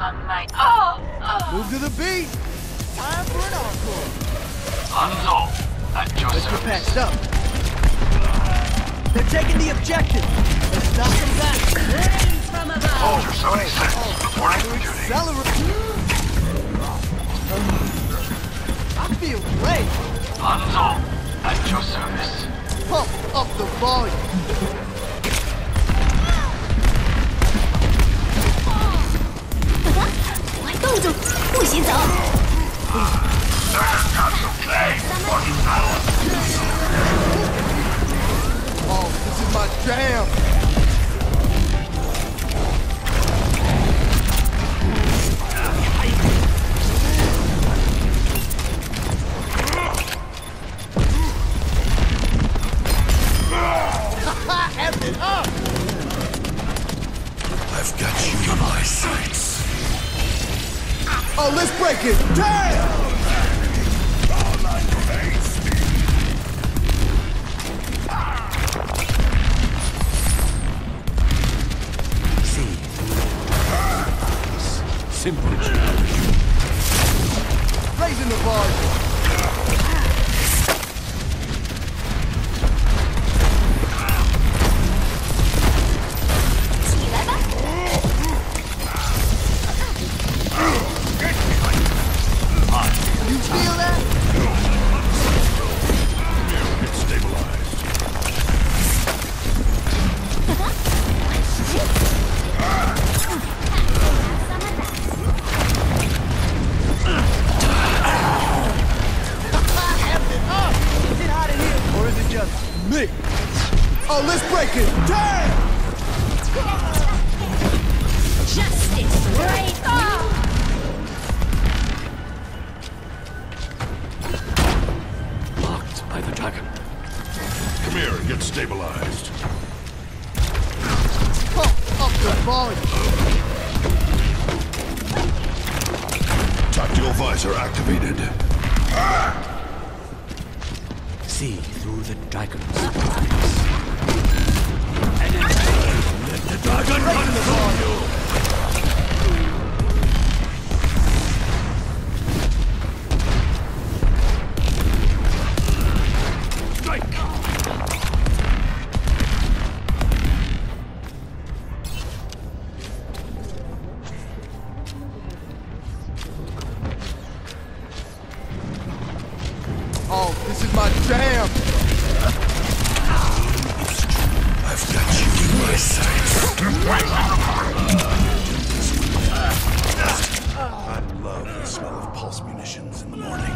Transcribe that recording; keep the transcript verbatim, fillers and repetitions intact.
Move to the beat! Time for an encore! Hanzo, at your Let's get service. patched up. They're taking the objective! Let's knock them back! Rain from above! Soldier seventy-six, reporting for duty. Accelerate! I feel great! Hanzo, at your service. Pump up the volume! 动住，不许走！ Oh, this is my jam! F it up! I've got you in my sights. Oh, let's break it! Damn! See, simple geometry. Raising the volume! You feel that? Get stabilized. F it up! Is it hot in here? Or is it just me? Oh, let's break it! Damn! Justice right up! Blocked by the dragon. Come here and get stabilized. Pump up the volume! Tactical visor activated. See through the dragon's eyes. Let the dragon control you! Strike! Oh, this is my jam! I've got you in my sights. I love the smell of pulse munitions in the morning.